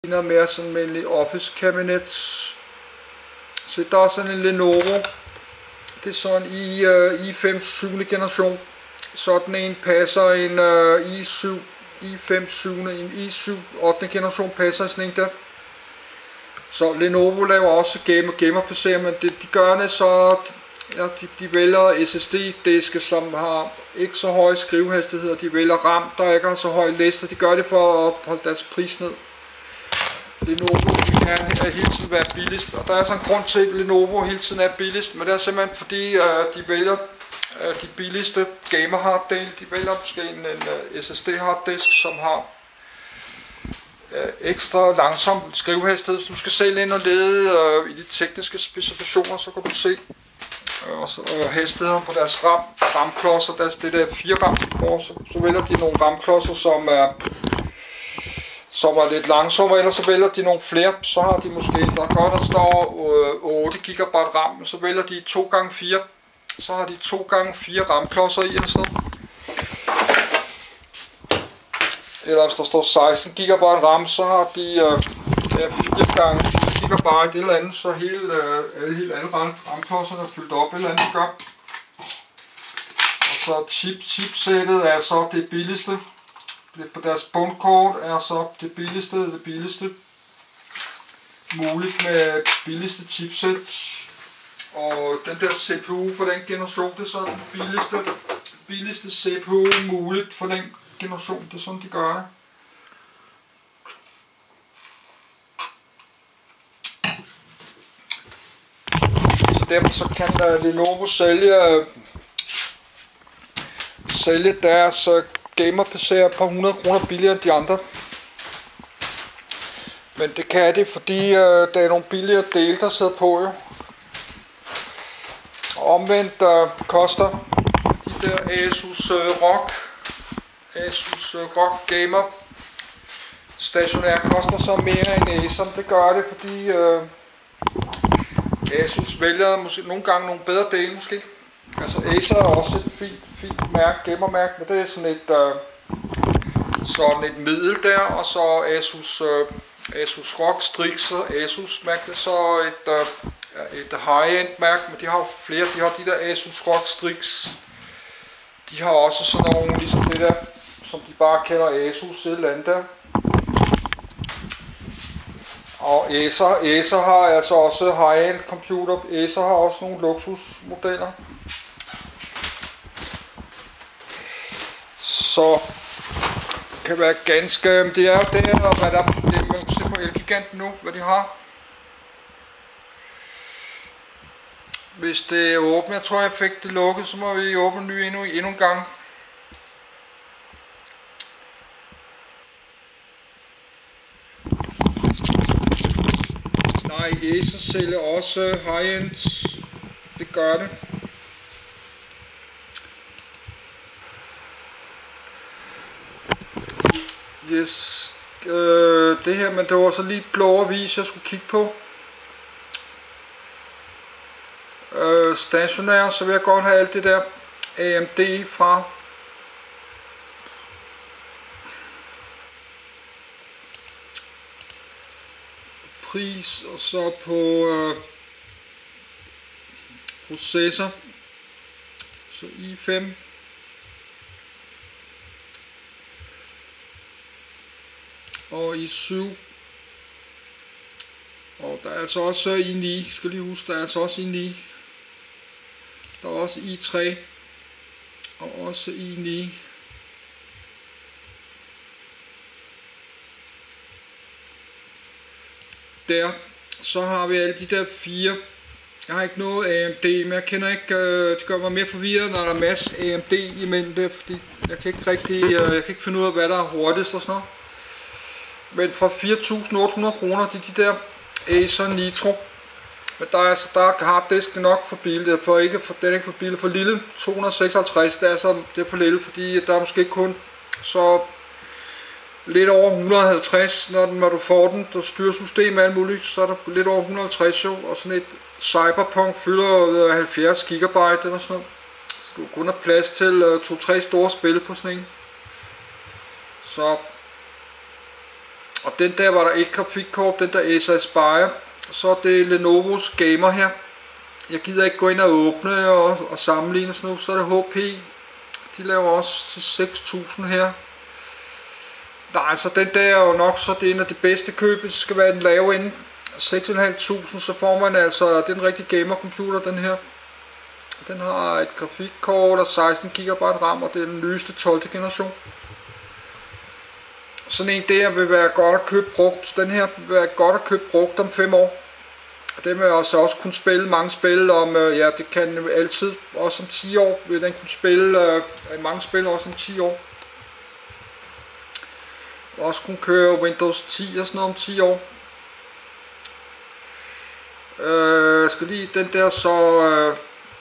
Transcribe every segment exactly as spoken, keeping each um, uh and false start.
Noget mere sådan med en office cabinet. Så der er sådan en Lenovo. Det er sådan i uh, i fem syvende generation. Sådan en passer en uh, i syv, i fem syvende, en i syv ottende generation passer sådan en der. Så Lenovo laver også gamer gamer P C'er, men det de gør det så, ja, de, de vælger S S D-diske, som har ikke så høje skrivehastigheder. De vælger RAM, der ikke har så høj lister. De gør det for at holde deres pris ned. Lenovo vil gerne hele tiden være billigst, og der er sådan en grund til, at Lenovo hele tiden er billigst, men det er simpelthen fordi, uh, de vælger uh, de billigste gamer harddel. De vælger måske en, en uh, S S D harddisk, som har uh, ekstra langsom skrivehastighed. Hvis du skal selv ind og lede uh, i de tekniske specifikationer, så kan du se uh, også, uh, hastigheden på deres RAM, RAM-klodser. Deres, det der fire RAM, så, så vælger de nogle RAM-klodser, som er uh, som er lidt langsommere, eller så vælger de nogle flere, så har de måske, der er godt, der står otte gigabyte RAM, men så vælger de to gange fire, så har de to gange fire RAM-klodser i, eller sådan. Eller hvis der står seksten gigabyte RAM, så har de øh, ja, fire gange fire gigabyte eller andet, så hele, øh, hele alle RAM-klodserne er fyldt op, eller andet gør. Og så chip, chipsættet er så det billigste. På deres bundkort er så det billigste, det billigste muligt med billigste chipset. Og den der C P U for den generation, det er så den billigste, billigste C P U muligt for den generation. Det er sådan, de gør det. Så derfor så kan uh, Lenovo sælge, sælge deres uh, gamer P C'er et par hundrede kroner billigere end de andre. Men det kan det, fordi øh, der er nogle billigere dele, der sidder på jo. Og omvendt øh, koster de der Asus øh, ROG Asus øh, ROG Gamer stationær koster så mere end Acer. Det gør det, fordi øh, Asus vælger måske nogle gange nogle bedre dele måske. Altså Acer er også et fint, fint mærke, gamermærke, men det er sådan et, øh, sådan et middel der, og så Asus, øh, Asus ROG Strix og Asus mærke, det er så et, øh, et high-end mærke, men de har flere, de har de der Asus ROG Strix, de har også sådan nogle, ligesom det der, som de bare kalder Asus et eller andet der. Og Acer, Acer har altså også high-end computer, Acer har også nogle luksusmodeller. Så kan være ganske, det er jo det, og hvad der det er se på Elgiganten nu, hvad de har. Hvis det er åbent, jeg tror jeg fik det lukket, så må vi åbne ny endnu, endnu en gang. Nej, Acer sælger også high-end, det gør det. Yes, øh, det her, men det var så lige blå avis, jeg skulle kigge på. Øh, stationær, så vil jeg godt have alt det der A M D fra. Pris, og så på øh, processor. Så i fem. Og i syv, og der er altså også i ni, skal lige huske, der er altså også i ni, der er også i tre, og også i ni. Der, så har vi alle de der fire. Jeg har ikke noget A M D, men jeg kender ikke, det gør mig mere forvirret, når der er masse A M D imellem det, fordi jeg kan ikke rigtig, jeg kan ikke finde ud af, hvad der er hurtigst og sådan noget. Men fra fire tusind otte hundrede kroner, de, de der Acer Nitro. Men der er altså, der er harddisken nok for billigt, det er for ikke for, den er ikke for billigt, for lille to hundrede seksoghalvtreds, det er så det er for lille, fordi der er måske kun så lidt over et hundrede og halvtreds, når, den, når du får den, der styrer systemet alt muligt, så er der lidt over et hundrede og halvtreds jo, og sådan et Cyberpunk fylder halvfjerds gigabyte eller sådan noget. Så du kun har plads til uh, to tre store spil på sådan en. Så Og den der var der et grafikkort, den der Acer Aspire. Så er det Lenovo's Gamer her. Jeg gider ikke gå ind og åbne og, og sammenligne sådan noget. Så er det H P. De laver også til seks tusind her. Nej, altså den der er jo nok så det er en af de bedste køb. Det skal være den lave ende. seks tusind fem hundrede, så får man altså, det er en rigtig gamer-computer, den her. Den har et grafikkort og seksten gigabyte RAM, og det er den nyeste tolvte generation. Sådan en der vil være godt at købe brugt. Den her vil være godt at købe brugt om fem år. Den vil altså også kunne spille mange spil om, ja, det kan altid, også om ti år, vil den kunne spille øh, mange spil også om ti år. Også kunne køre Windows ti og sådan noget om ti år. Øh, jeg skal lige den der så, øh,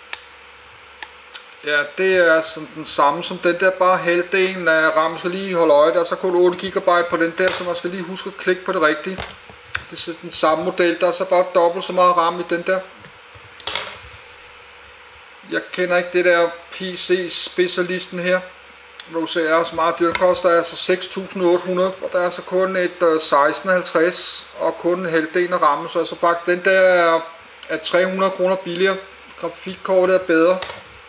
ja, det er sådan den samme som den der, bare halvdelen af RAM. Jeg skal lige holde øje, der er så kun otte gigabyte på den der, så man skal lige huske at klikke på det rigtige. Det er den samme model, der er så bare dobbelt så meget RAM i den der. Jeg kender ikke det der P C-specialisten her. Du ser, er så meget dyrt. Den koster altså seks tusind otte hundrede, og der er så kun et uh, seksten halvtreds og kun en halvdel af rammen, så altså faktisk den der er, er tre hundrede kroner billigere. Grafikkortet er bedre.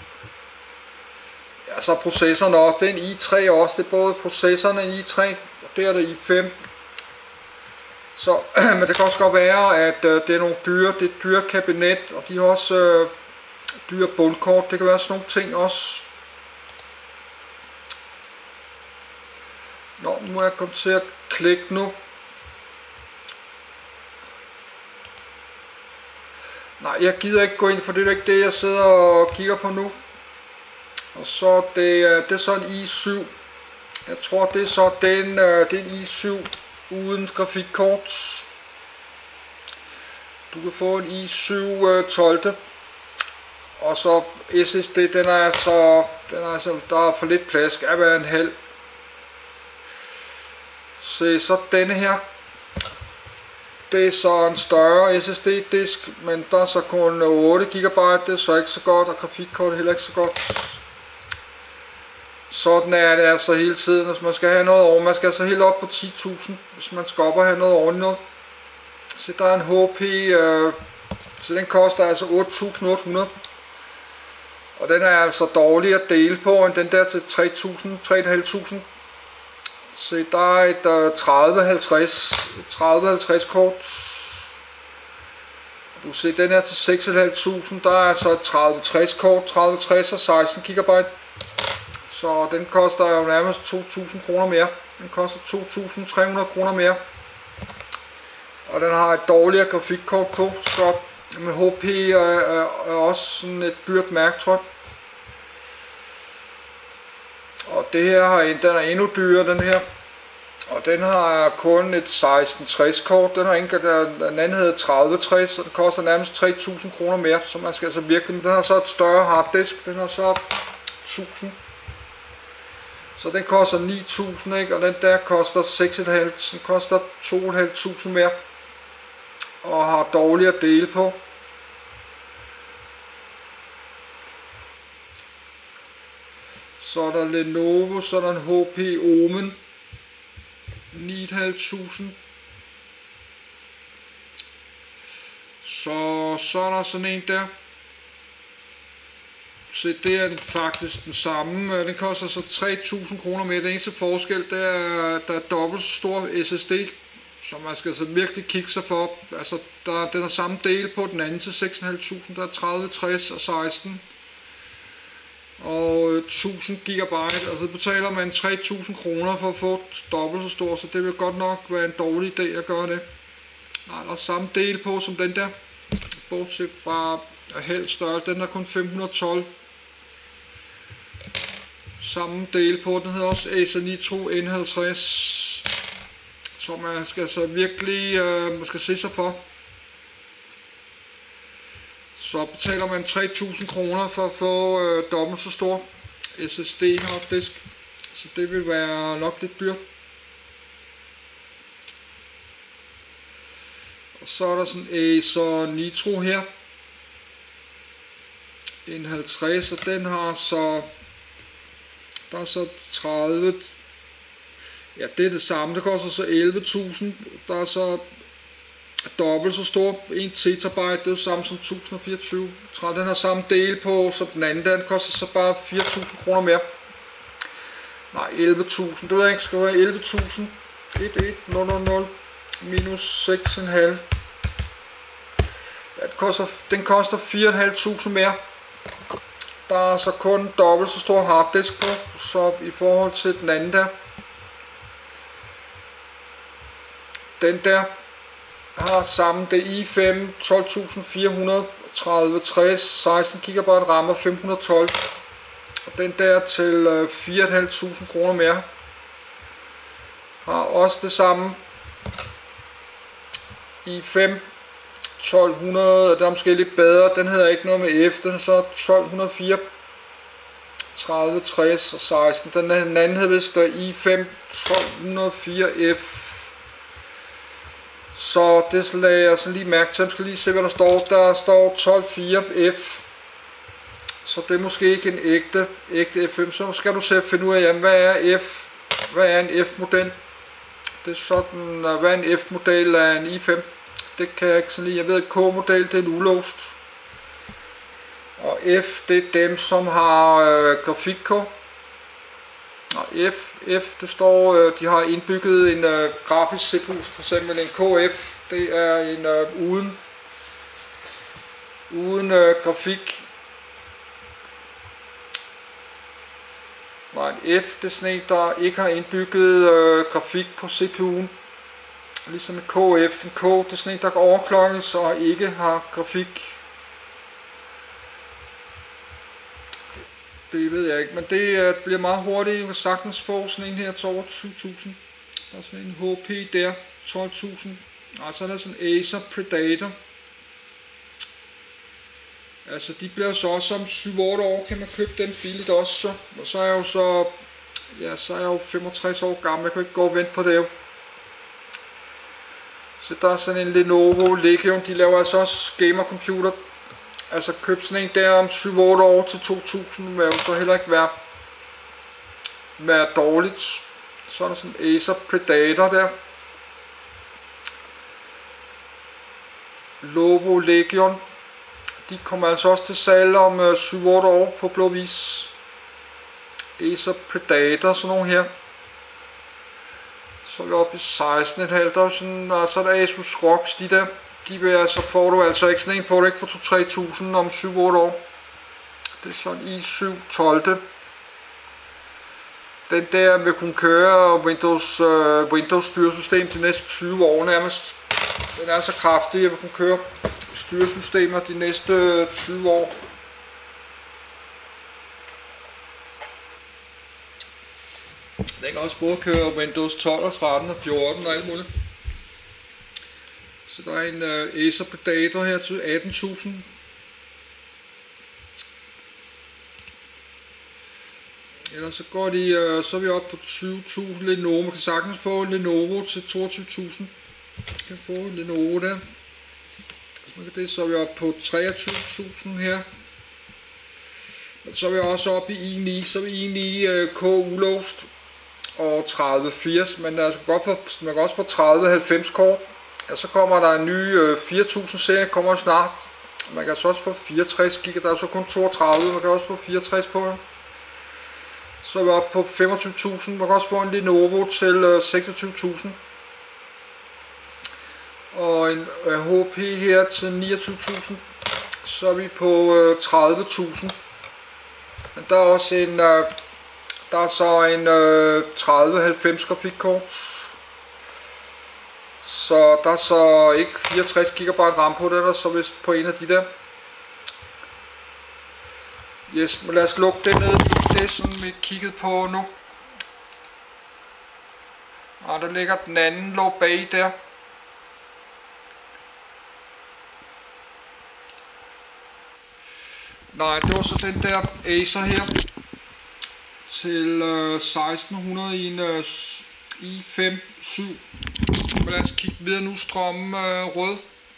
Ja, så processoren også. Det er en i tre også. Det er både processoren og en i tre, og det er der i fem. Så, men det kan også godt være, at uh, det er nogle dyre, det er dyre kabinet, og de har også uh, dyre bundkort. Det kan være sådan nogle ting også. Nå, nu er jeg kommet til at klikke nu. Nej, jeg gider ikke gå ind, for det er ikke det, jeg sidder og kigger på nu. Og så det, det er så en i syv. Jeg tror, det er så den, det er en i syv uden grafikkort. Du kan få en i syv tolv. Og så S S D, den er altså, den er altså, der er for lidt plads, skal være en halv. Se, så denne her, det er så en større S S D-disk, men der er så kun otte gigabyte, det er så ikke så godt, og grafikkortet heller ikke så godt. Sådan er det altså hele tiden, hvis man skal have noget over, man skal altså helt op på ti tusind, hvis man skal op og have noget ordentligt noget. Så der er en H P, øh, så den koster altså otte tusind otte hundrede. Og den er altså dårlig at dele på, end den der til tre tusind, tre tusind fem hundrede. Se, der er et uh, tredive halvtreds kort. Du ser, den er til seks tusind fem hundrede. Der er så et tredive tres kort, tredive tres og seksten gigabyte. Så den koster jo nærmest to tusind kroner mere. Den koster to tusind tre hundrede kroner mere. Og den har et dårligere grafikkort på, så med H P er, er, er også sådan et dyrt mærke, tror jeg. Og det her har en, den er endnu dyrere, den her. Og den har kun et seksten tres kort. Den har en, den anden hedder tredive tres, og den koster nærmest tre tusind kroner mere. Så man skal altså virkelig, men den har så et større harddisk. Den har så tusind. Så den koster ni tusind, ikke? Og den der koster seks tusind fem hundrede. Den koster to tusind fem hundrede mere. Og har dårligere dele på. Så er der Lenovo, så er der en H P Omen, ni tusind fem hundrede. Så, så er der sådan en der. Så det er faktisk den samme. Den koster så tre tusind kroner mere. Den eneste forskel, det er, der er dobbelt så stor S S D. Så man skal så virkelig kigge sig for. Altså, der, den er samme del på den anden til seks tusind fem hundrede. Der er tredive tres og seksten. Og tusind gigabyte, altså betaler man tre tusind kroner for at få dobbelt så stor, så det vil godt nok være en dårlig idé at gøre det. Nej, der er samme del på som den der, bortset fra halv større, den er kun fem hundrede og tolv. Samme del på, den hedder også Acer Nitro N halvtreds, så man skal så virkelig, øh, man skal se sig for. Så betaler man tre tusind kroner for at få øh, dobbelt så stor S S D harddisk, så det vil være nok lidt dyrt. Og så er der sådan Acer Nitro her, N halvtreds, og den har så, der er så tredive, Ja, det er det samme. Det koster så elleve tusind. Der er så dobbelt så stor. en terabyte, det er jo samme som tusind fireogtyve. Den har samme del på som den anden. Den koster så bare fire tusind kroner mere. Nej, elleve tusind. Det ved jeg ikke. Skal være elleve tusind. et et nul nul nul minus seks komma fem. Ja, den koster, den koster fire tusind fem hundrede mere. Der er så kun dobbelt så stor harddisk på, så i forhold til den anden der. Den der har samme, det i fem tolv tusind fire hundrede, tredive tres, seksten gigabyte RAM og fem hundrede og tolv. Og den der til fire tusind fem hundrede kroner mere. Har også det samme. i fem tolv hundrede, der er måske lidt bedre. Den hedder ikke noget med F, den er så tolv hundrede og fire, tredive tres og seksten. Den anden hedder vist i fem tolv hundrede og fire F. Så det lagde jeg så lige mærke til. Jeg skal lige se hvad der står. Der står tolv fire F. Så det er måske ikke en ægte, ægte F fem. Så skal du selv finde ud af, jamen, hvad er F? Hvad er en F-model? Det er sådan, hvad er en F-model af en i fem? Det kan jeg ikke sådan lige. Jeg ved, at K-model det er en ulåst. Og F, det er dem, som har øh, grafikkort. Og F, F, det står, øh, de har indbygget en øh, grafisk C P U, for eksempel en K F, det er en øh, uden, uden øh, grafik. Nej, en F, det er sådan en, der ikke har indbygget øh, grafik på C P U'en. Ligesom en K F, en K, det er sådan en, der kan overklokkes og ikke har grafik. Det ved jeg ikke, men det uh, bliver meget hurtigt. Jeg kan sagtens få sådan en her til over tyve tusind. Der er sådan en H P der, tolv tusind. Og så er der sådan en Acer Predator. Altså de bliver så også om syv otte år, kan man købe dem billigt også. Så. Og så er jeg jo så, ja, så er jeg jo femogtres år gammel, jeg kan ikke gå og vente på det jo. Så der er sådan en Lenovo Legion, de laver altså også gamercomputer. Altså køb sådan en der om syv otte år til to tusind, vil jo så heller ikke være, være dårligt. Så er der sådan en Acer Predator der. Lenovo Legion. De kommer altså også til salg om øh, syv otte år på blå vis. Acer Predator, sådan nogle her. Så er vi oppe i seksten komma fem. Der er sådan, og så er der Asus Rox, de der. De vil, så får du altså ikke sådan en, får du ikke for to til tre tusind om syv otte år. Det er sådan i syv tolv. Den der vil kunne køre Windows, uh, Windows styresystem de næste tyve år nærmest. Den er så kraftig, at jeg vil kunne køre styresystemer de næste tyve år. Den kan også både køre Windows tolv og tretten og fjorten og alt muligt. Så der er en uh, Acer Predator her til atten tusind. Ellers så går de, uh, så er vi oppe på tyve tusind Lenovo. Man kan sagtens få en Lenovo til toogtyve tusind. Man kan få en Lenovo der. Hvis man kan det, så er vi oppe på treogtyve tusind her. Og så er vi også oppe i i ni. Så er vi i ni uh, K ulåst og tredive firs. Men altså godt for, man kan også få tredive halvfems kort. Ja, så kommer der en ny øh, fire tusind serie, kommer snart. Man kan så også få fireogtres giga, der er så kun toogtredive, man kan også få fireogtres på den. Så er vi oppe på femogtyve tusind, man kan også få en Lenovo til øh, seksogtyve tusind. Og en øh, H P her til niogtyve tusind, så er vi på øh, tredive tusind. Men der er også en, øh, der er så en øh, tredive halvfems grafikkort. Så der er så ikke fireogtres gigabyte RAM på det, der så vist på en af de der. Yes, men lad os lukke det ned. Det er sådan vi kiggede på nu. Og der ligger den anden lå bag der. Nej, det var så den der Acer her. Til øh, seksten hundrede i en øh, i fem syv. Men lad os kigge videre nu, strømmen øh, rød.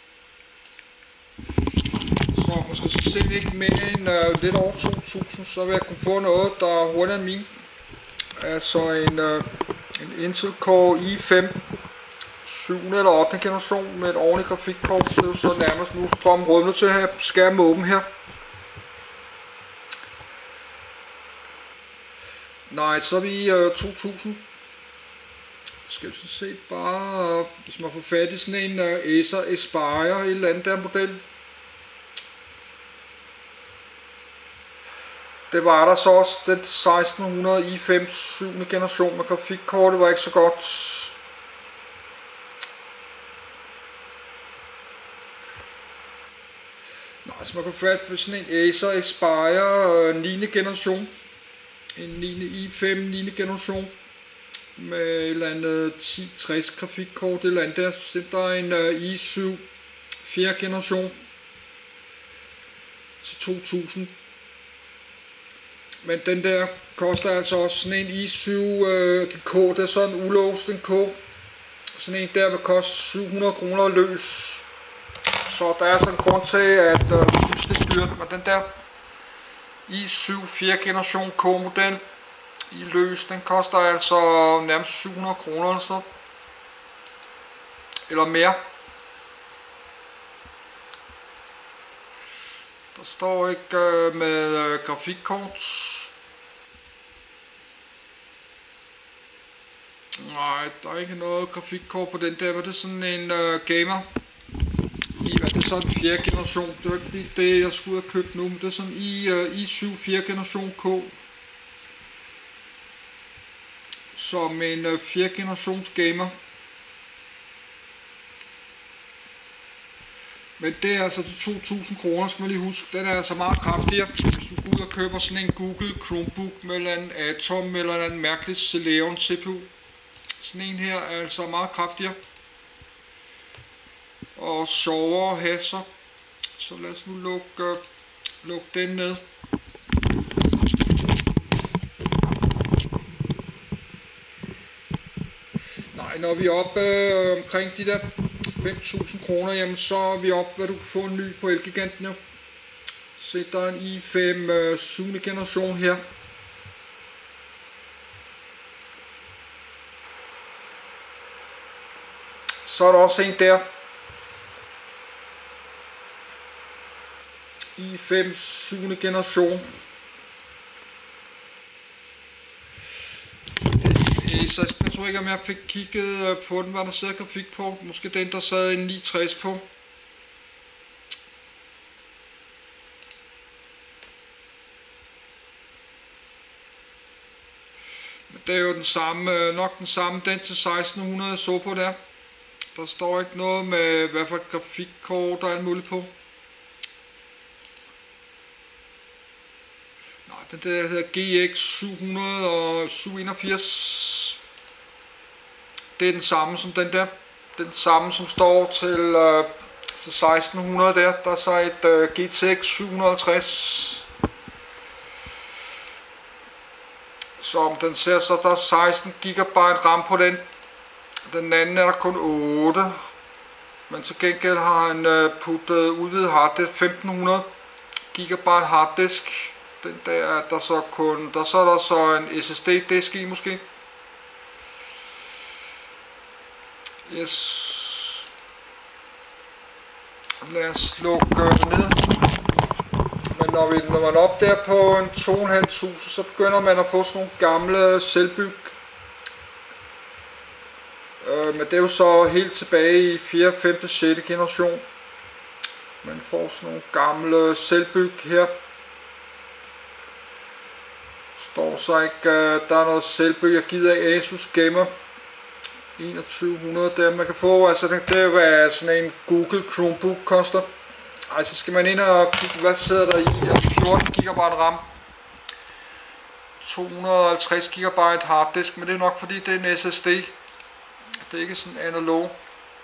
Så måske så selv ikke mere end øh, lidt over to tusind, så vil jeg kunne få noget, der er hurtigere end min. Altså en, øh, En Intel Core i fem syvende eller ottende generation med et ordentligt grafikkort. Det er jo så nærmest nu strømmen rødnet til at have skærmen åben her. Nej, så er vi i uh, to tusind. Skal vi så se bare, uh, hvis man får fat i sådan en uh, Acer Aspire, et eller andet der model. Det var der så også, den seksten hundrede i fem syvende generation med grafikkortet var ikke så godt. Nej, så man kan få fat på sådan en Acer Aspire uh, niende generation. En niende i fem niende generation med et eller andet ti tres grafikkort eller andet der. Så der er en uh, i syv fjerde generation til to tusind. Men den der koster altså også sådan en i syv øh, K, det er sådan en ulåst en K. Sådan en der vil koste syv hundrede kroner løs. Så der er sådan en grund til at øh, synes det er dyrt. Men den der i syv fjerde generation K model i løs, den koster altså nærmest syv hundrede kroner eller sådan noget. Eller mere. Der står ikke øh, med øh, grafikkort. Nej, der er ikke noget grafikkort på den der, men det er sådan en øh, gamer. I, hvad, det er sådan en fjerde generation. Det var ikke lige det, jeg skulle have købt nu, men det er sådan i, øh, i syv fjerde generation K. Som en øh, fjerde generations gamer. Men det er altså til to tusind kroner, skal man lige huske. Den er altså meget kraftigere. Hvis du går ud og køber sådan en Google Chromebook med en Atom eller en mærkelig Celeron C P U. Sådan en her er altså meget kraftigere. Og sjovere at have så. Så lad os nu lukke, uh, lukke den ned. Nej, når vi er oppe øh, omkring de der fem tusind kroner, jamen så er vi oppe, hvad du kan få en ny på Elgiganten jo. Se, der er en i fem øh, syvende generation her. Så er der også en der. i fem syvende generation. Så jeg tror ikke, om jeg fik kigget på den, hvad der sidder grafik på. Måske den, der sad en ni tres på. Men det er jo den samme, nok den samme, den til seksten hundrede jeg så på der. Der står ikke noget med, hvad for et grafikkort der er alt muligt på. Nej, den der hedder G X syv syv enogfirs. Det er den samme som den der. Den samme som står til, øh, til seksten hundrede der. Der er så et øh, G T X syv halvtreds. Som den ser, så der er seksten gigabyte RAM på den. Den anden er der kun otte. Men til gengæld har han øh, puttet udvidet harddisk femten hundrede gigabyte harddisk. Den der er der så kun, der så er der så en S S D disk i måske. Yes. Lad os lukke ned. Men når, vi, når man er op der på en to tusind fem hundrede, så begynder man at få sådan nogle gamle selvbyg. Øh, men det er jo så helt tilbage i fjerde, femte, sjette generation. Man får sådan nogle gamle selvbyg her. Står så ikke, øh, der er noget selvbyg, jeg gider af Asus Gamer enogtyve hundrede der man kan få, altså det, det er hvad sådan en Google Chromebook koster. Ej, så skal man ind og kigge, hvad sidder der i, fjorten gigabyte RAM, to hundrede og halvtreds gigabyte harddisk, men det er nok fordi det er en S S D, det er ikke sådan analog.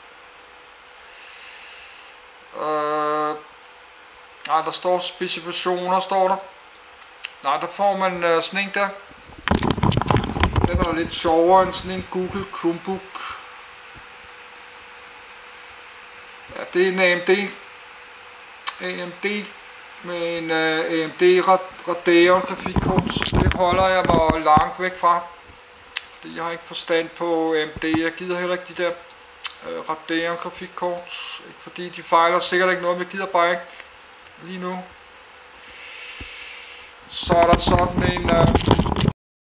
Øh, nej, der står specifikationer, står der. Nej, der får man øh, sådan en der. Den er lidt sjovere end sådan en Google Chromebook. Ja, det er en A M D. A M D med en uh, A M D Radeon grafikkort. Det holder jeg mig langt væk fra. fordi jeg har ikke forstand på A M D. Jeg gider heller ikke de der øh, Radeon grafikkort, ikke fordi de fejler sikkert ikke noget, men jeg gider bare ikke lige nu. Så er der sådan en... Øh,